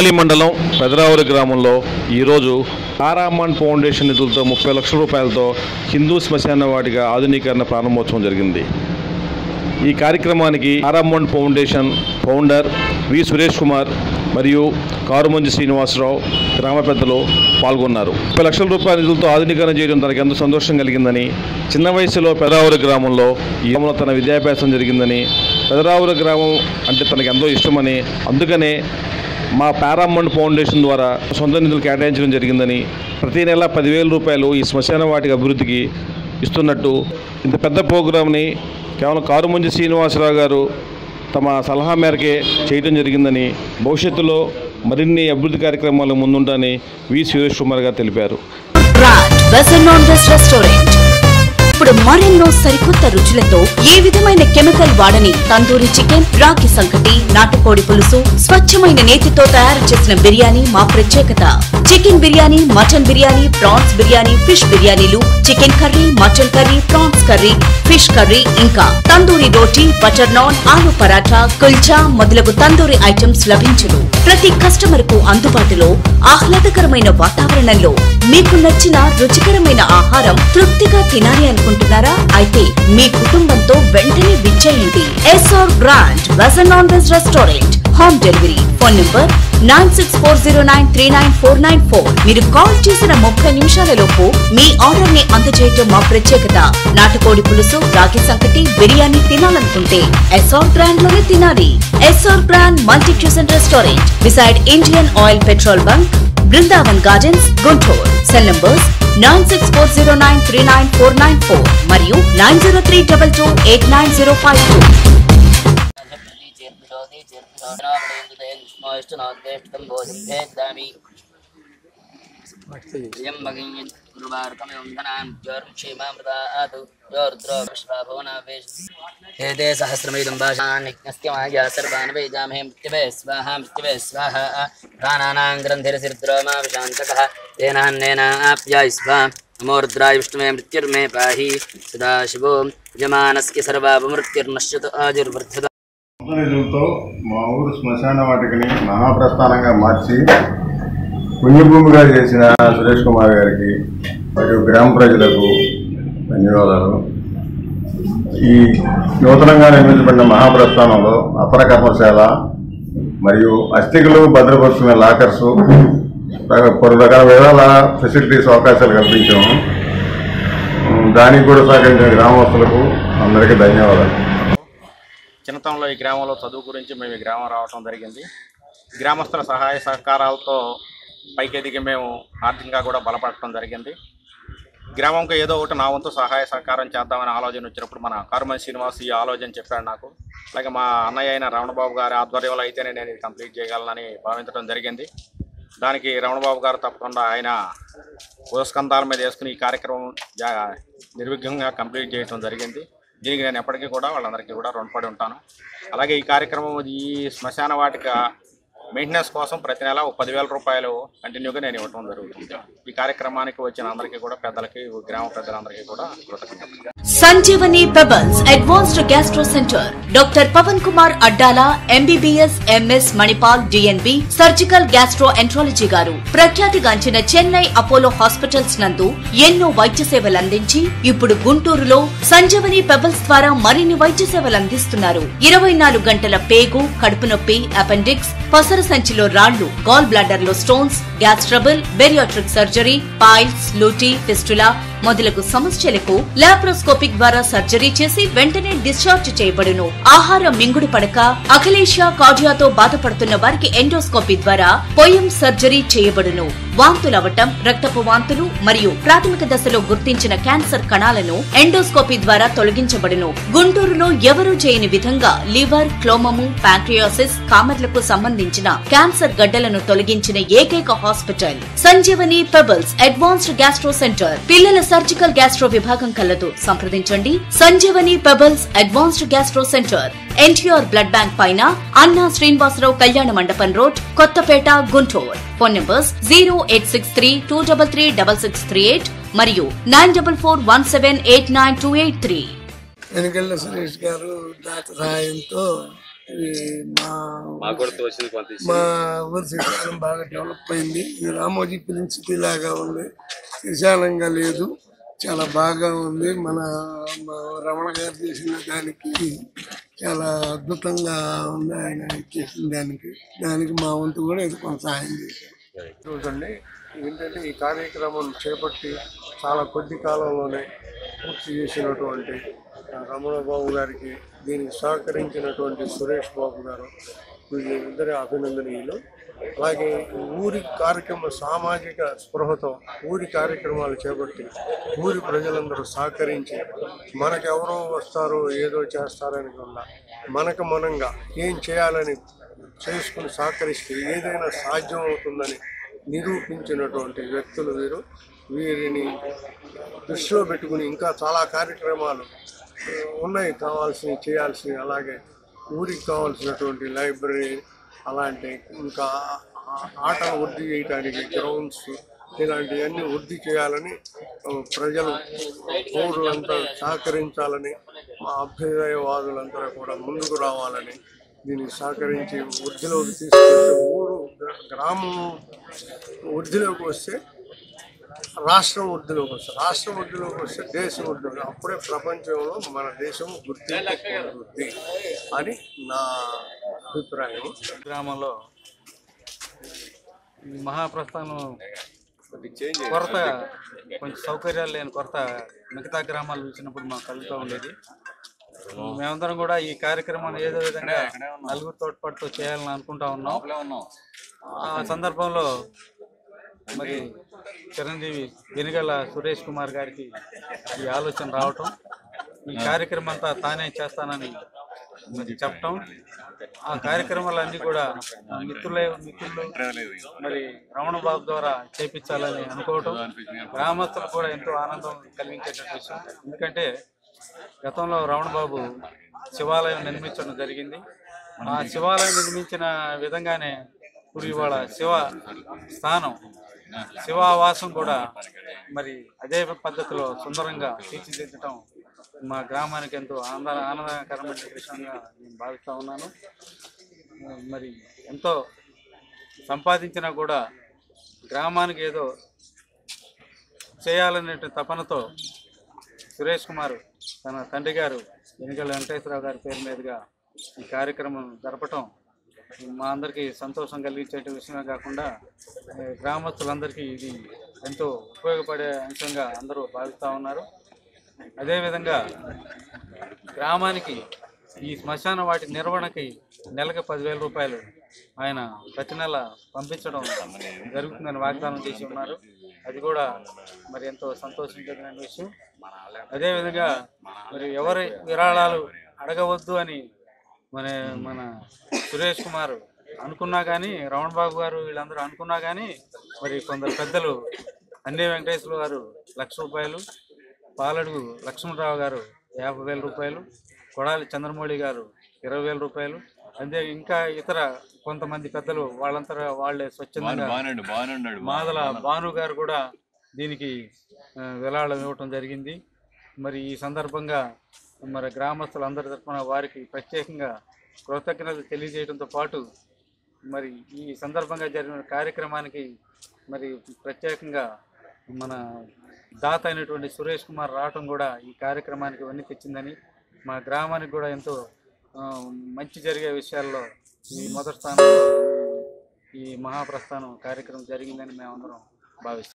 తెనాలి మండలం పెదరావురి గ్రామంలో ఈరోజు ఆరామన్ ఫౌండేషన్ నిధులతో 30 లక్షల రూపాయలతో హిందూ శ్మశాన వాటిక ఆధునీకరణ ప్రారంభోత్సవం జరిగింది. ఈ కార్యక్రమానికి Araman foundation founder V Suresh Kumar మరియు కారుమంజి శ్రీనివాసరావు గ్రామ పెద్దలు పాల్గొన్నారు. 30 లక్షల రూపాయల నిధులతో ఆధునీకరణ చేయడం తనకు ఎంతో సంతోషం కలిగిందని, చిన్న వయసులో పెదరావురి గ్రామంలో ఈ గ్రామంలో తన విద్యాభ్యాసం జరిగిందని, పెదరావురి గ్రామం అంటే తనకు ఎంతో ఇష్టమని, అందుకనే మా ఆరామన్ ఫౌండేషన్ ద్వారా సొంత నిధులు కేటాయించడం జరిగిందని, ప్రతి నెల 10,000 రూపాయలు ఈ శ్మశాన వాటిక అభివృద్ధికి ఇస్తున్నట్టు, ఇంత పెద్ద ప్రోగ్రాంని కేవలం కారుమంజి శ్రీనివాసరావు గారు తమ సలహా మేరకే చేయడం జరిగిందని, భవిష్యత్తులో మరిన్ని అభివృద్ధి కార్యక్రమాలు ముందుంటానని వి సురేష్ కుమార్ గారు తెలిపారు. ఇప్పుడు మరెన్నో సరికొత్త రుచులతో ఏ విధమైన కెమికల్ వాడని తందూరి చికెన్, రాగి సంకటి, నాటుకోడి పులుసు, స్వచ్ఛమైన నేతితో తయారు చేసిన బిర్యానీ మా ప్రత్యేకత. Chicken biryani, mutton biryani, prawns biryani, fish బిర్యానీలు, chicken curry, mutton curry, prawns curry, fish curry, ఇంకా తందూరి రోటీ, బటర్ నాన్, ఆలు పరాఠా, కుల్చా మొదలగు తందూరి ఐటమ్స్ లభించును. ప్రతి కస్టమర్ కు అందుబాటులో ఆహ్లాదకరమైన వాతావరణంలో మీకు నచ్చిన రుచికరమైన ఆహారం తృప్తిగా తినాలి అనుకుంటున్నారా? అయితే మీ కుటుంబంతో వెంటనే విచ్చేయండి. SR grand veg and non veg restaurant. Home delivery. Phone number 9640939494. మీరు కాల్ చేసిన 30 నిమిషాలలోపు మీ ఆర్డర్ ని అందజేయటం మా ప్రత్యేకత. నాటుకోడి పులుసు, రాగి సంకటి, బిర్యానీ తినాలనుకుంటే ఎస్ఆర్ గ్రాండ్ లోనే తినాలి. SR grand multi cuisine restaurant beside Indian oil petrol bunk, Brindavan gardens, Guntur. Cell numbers 9640939494 మరియు 9032289052. सहस्रमेदं भाषान्यस्त्यमाया सर्वान् वेदामहे मृत्युवे स्वाहा मृत्युवे स्वाहा प्राणानां ग्रन्थिरसिद्रोमा विशान्तकः तेनान्नेन आप्याय स्वाहा नमो रुद्राय विष्णुवे मृत्युर्मे पाहि सदाशिवो यजमानस्य सर्वापमृत्युर्नश्यतु आजुर्वर्धत. నిధులతో మా ఊరు శ్మశాన వాటికని మహాప్రస్థానంగా మార్చి పుణ్యభూమిగా చేసిన సురేష్ కుమార్ గారికి మరియు గ్రామ ప్రజలకు ధన్యవాదాలు. ఈ నూతనంగా నిర్మించబడిన మహాప్రస్థానంలో అపర కర్మశాల మరియు అస్థికులు భద్రపరుచుకునే లాకర్సు, పలు రకాల విధాల ఫెసిలిటీస్ అవకాశాలు కల్పించాము. దానికి కూడా సహకరించిన గ్రామస్తులకు అందరికీ ధన్యవాదాలు. చిన్నతనంలో ఈ గ్రామంలో చదువు గురించి మేము ఈ గ్రామం రావడం జరిగింది. గ్రామస్తుల సహాయ సహకారాలతో పైకి ఎదిగి మేము ఆర్థికంగా కూడా బలపడటం జరిగింది. గ్రామంకి ఏదో ఒకటి నా వంతు సహాయ సహకారం చేద్దామని ఆలోచన వచ్చినప్పుడు మన కారుమంజి శ్రీనివాస్ ఈ ఆలోచన చెప్పాడు నాకు. అలాగే మా అన్నయ్య అయిన రమణబాబు గారి ఆధ్వర్యంలో అయితేనే నేను ఇది కంప్లీట్ చేయగలనని భావించడం జరిగింది. దానికి రమణబాబు గారు తప్పకుండా ఆయన పురస్కంధాల మీద వేసుకుని ఈ కార్యక్రమం నిర్విఘ్నంగా కంప్లీట్ చేయడం జరిగింది. దీనికి నేను ఎప్పటికీ కూడా వాళ్ళందరికీ కూడా రుణపడి ఉంటాను. అలాగే ఈ కార్యక్రమం ఈ శ్మశాన వాటిక మెయింటెనెన్స్ కోసం ప్రతి నెల 10,000 రూపాయలు కంటిన్యూగా నేను ఇవ్వడం జరుగుతుంది. ఈ కార్యక్రమానికి వచ్చిన అందరికీ కూడా పెద్దలకి, గ్రామ పెద్దలందరికీ కూడా కృతజ్ఞతలు. Sanjeevani pebbles advanced gastro centre. Doctor Pavan Kumar Addala, MBBS, MS, Manipal, DNB, surgical gastro enterology garu ప్రఖ్యాతిగాంచిన చెన్నై అపోలో హాస్పిటల్స్ నందు ఎన్నో వైద్య సేవలు అందించి ఇప్పుడు గుంటూరులో సంజీవని పెబల్స్ ద్వారా మరిన్ని వైద్య సేవలు అందిస్తున్నారు. 24 గంటల పేగు, కడుపు నొప్పి, అపెండిక్స్, పసర సంచిలో రాళ్లు, గాల్ బ్లాడర్ లో stones, gas trouble, bariatric surgery, piles, లూటీ, ఫిస్టులా మొదలగు సమస్యలకు లాప్రోస్కోపిక్ ద్వారా సర్జరీ చేసి వెంటనే డిశ్చార్జ్ చేయబడును. ఆహారం మింగుడు పడక, అఖిలేషియా కార్డియాతో బాధపడుతున్న వారికి ఎండోస్కోపీ ద్వారా పొయం సర్జరీ చేయబడును. వాంతులవటం, రక్తపు వాంతులు మరియు ప్రాథమిక దశలో గుర్తించిన క్యాన్సర్ కణాలను ఎండోస్కోపీ ద్వారా తొలగించబడును. గుంటూరులో ఎవరూ చేయని విధంగా లివర్, క్లోమము, ప్యాంక్రియాసిస్, కామెర్లకు సంబంధించిన క్యాన్సర్ గడ్డలను తొలగించిన ఏకైక hospital Sanjeevani pebbles advanced gastro centre. పిల్లల సర్జికల్ గ్యాస్ట్రో విభాగం కలదు. సంప్రదించండి. Sanjeevani pebbles advanced gastro centre, NTR blood bank పైన, అన్నా శ్రీనివాసరావు కళ్యాణ మండపం road, Kothapet, Guntur. Phone numbers 0863233638 మరియు 9441789283. వెనుకళ్ళ సురేష్ గారు దాత సహాయంతో ఇది మా ఊరి శ్రీకారం బాగా డెవలప్ అయింది. ఇది రామోజీ ఫిలిం సిటీ లాగా ఉంది, విశాలంగా లేదు, చాలా బాగా ఉంది. మన రమణ గారు చేసిన దానికి చాలా అద్భుతంగా ఉంది. ఆయన చేసిన దానికి మా వంతు కూడా ఇది కొంత సహాయం చేశారు. చూడండి, ఏంటంటే ఈ కార్యక్రమం చేపట్టి చాలా కొద్ది కాలంలోనే పూర్తి చేసినటువంటి రమణ బాబు గారికి, దీనికి సహకరించినటువంటి సురేష్ బాబు గారు, వీళ్ళిద్దరి అభినందనీయులు. అలాగే ఊరి కార్యక్రమ సామాజిక స్పృహతో ఊరి కార్యక్రమాలు చేపట్టి ఊరి ప్రజలందరూ సహకరించి మనకెవరో వస్తారో ఏదో చేస్తారని కన్నా మనకు మనంగా ఏం చేయాలని చేసుకుని సహకరిస్తే ఏదైనా సాధ్యం అవుతుందని నిరూపించినటువంటి వ్యక్తులు వీరు. వీరిని దృష్టిలో పెట్టుకుని ఇంకా చాలా కార్యక్రమాలు ఉన్నాయి కావాల్సినవి, చేయాల్సినవి. అలాగే ఊరికి కావాల్సినటువంటి లైబ్రరీ, అలాంటి ఇంకా ఆటలు వృద్ధి చేయడానికి గ్రౌండ్స్, ఇలాంటివన్నీ వృద్ధి చేయాలని ప్రజలు పౌరులంతా సహకరించాలని, మా అభ్యుదయవాదులంతా కూడా ముందుకు రావాలని, దీనికి సహకరించి వృద్ధిలోకి తీసుకొస్తే ఊరు గ్రామం వృద్ధిలోకి వస్తే రాష్ట్రం వృద్ధిలోకి వస్తుంది, రాష్ట్రం వృద్ధిలోకి వస్తే దేశం వృద్ధిలోకి, అప్పుడే ప్రపంచంలో మన దేశం గుర్తింపు పొందుతుంది అని నా అభిప్రాయం. గ్రామంలో మహాప్రస్థానం కొరత, కొంచెం సౌకర్యాలు లేని కొరత మిగతా గ్రామాలు చూసినప్పుడు మాకు కలుగుతూ ఉండేది. మేమందరం కూడా ఈ కార్యక్రమాన్ని ఏదో విధంగా నలుగురు తోడ్పాటుతో చేయాలని అనుకుంటా ఉన్నాం. ఆ సందర్భంలో మరి చిరంజీవి వెనుగల సురేష్ కుమార్ గారికి ఈ ఆలోచన రావటం, ఈ కార్యక్రమం అంతా తానే చేస్తానని మరి చెప్పటం, ఆ కార్యక్రమాలన్నీ కూడా మిత్రులు మరి రమణ బాబు ద్వారా చేపించాలని అనుకోవటం గ్రామస్తులు కూడా ఎంతో ఆనందం కలిగించేటటువంటి విషయం. ఎందుకంటే గతంలో రమణ బాబు శివాలయం నిర్మించడం జరిగింది. ఆ శివాలయం నిర్మించిన విధంగానే ఇప్పుడు ఇవాళ శివ స్థానం, శివావాసం కూడా మరి అదే పద్ధతిలో సుందరంగా తీర్చిదిద్దటం మా గ్రామానికి ఎంతో ఆనందకరమైన విషయంగా నేను భావిస్తూ ఉన్నాను. మరి ఎంతో సంపాదించినా కూడా గ్రామానికి ఏదో చేయాలనే తపనతో సురేష్ కుమార్ తన తండ్రి గారు వెనుగల వెంకటేశ్వరరావు గారి పేరు మీదుగా ఈ కార్యక్రమం జరపటం మా అందరికీ సంతోషం కలిగించే విషయమే కాకుండా గ్రామస్తులందరికీ ఇది ఎంతో ఉపయోగపడే అంశంగా అందరూ భావిస్తూ ఉన్నారు. అదేవిధంగా గ్రామానికి ఈ శ్మశాన వాటి నిర్వహణకి నెలకు 10,000 రూపాయలు ఆయన ప్రతి నెల పంపించడం జరుగుతుందని వాగ్దానం చేసి ఉన్నారు. అది కూడా మరి ఎంతో సంతోషించదగిన విషయం. అదేవిధంగా మరి ఎవరి విరాళాలు అడగవద్దు అని మన సురేష్ కుమార్ అనుకున్నా కానీ, రమణ బాబు గారు వీళ్ళందరూ అనుకున్నా కానీ, మరి కొందరు పెద్దలు అన్నీ వెంకటేశ్వర గారు 1,00,000 రూపాయలు, పాలడుగు లక్ష్మణరావు గారు 50,000 రూపాయలు, కొడాలి చంద్రమౌళి గారు 20,000 రూపాయలు, అంతే ఇంకా ఇతర కొంతమంది పెద్దలు వాళ్ళంతా వాళ్ళే స్వచ్ఛందంగా, మాదల భాను గారు కూడా దీనికి విరాళం ఇవ్వటం జరిగింది. మరి ఈ సందర్భంగా మరి గ్రామస్తులందరి తరఫున వారికి ప్రత్యేకంగా కృతజ్ఞతలు తెలియజేయడంతో పాటు మరి ఈ సందర్భంగా జరిగిన కార్యక్రమానికి మరి ప్రత్యేకంగా మన దాత అయినటువంటి సురేష్ కుమార్ రావటం కూడా ఈ కార్యక్రమానికి వన్నీ తెచ్చిందని, మా గ్రామానికి కూడా ఎంతో మంచి జరిగే విషయాల్లో ఈ మొదటి స్థానంలో ఈ మహాప్రస్థానం కార్యక్రమం జరిగిందని మేమందరం భావిస్తాం.